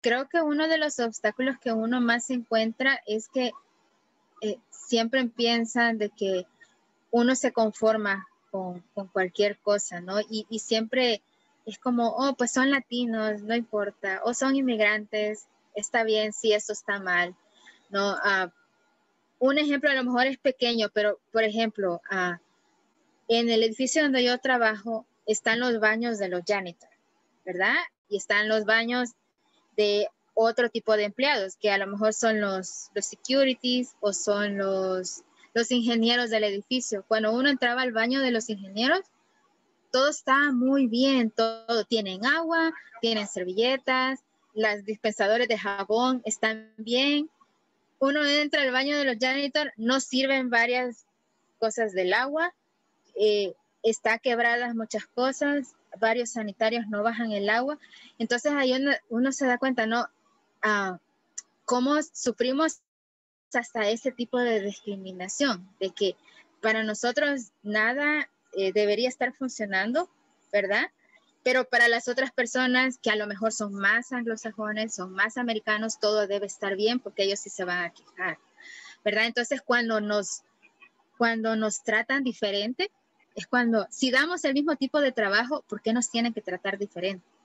creo que uno de los obstáculos que uno más encuentra es que siempre piensan de que uno se conforma con cualquier cosa, ¿no? Y siempre es como, oh, pues son latinos, no importa, o son inmigrantes, está bien, sí, eso está mal, ¿no? Un ejemplo a lo mejor es pequeño, pero por ejemplo, en el edificio donde yo trabajo están los baños de los janitors, ¿verdad? Y están los baños de otro tipo de empleados, que a lo mejor son los securities o son los ingenieros del edificio. Cuando uno entraba al baño de los ingenieros, todo está muy bien, todo tienen agua, tienen servilletas, los dispensadores de jabón están bien. Uno entra al baño de los janitors, no sirven varias cosas del agua, está quebradas muchas cosas, varios sanitarios no bajan el agua. Entonces ahí uno se da cuenta, ¿no? Cómo sufrimos hasta ese tipo de discriminación, de que para nosotros nada debería estar funcionando, ¿verdad? Pero para las otras personas que a lo mejor son más anglosajones, son más americanos, todo debe estar bien porque ellos sí se van a quejar, ¿verdad? Entonces cuando nos tratan diferente, es cuando, si damos el mismo tipo de trabajo, ¿por qué nos tienen que tratar diferente?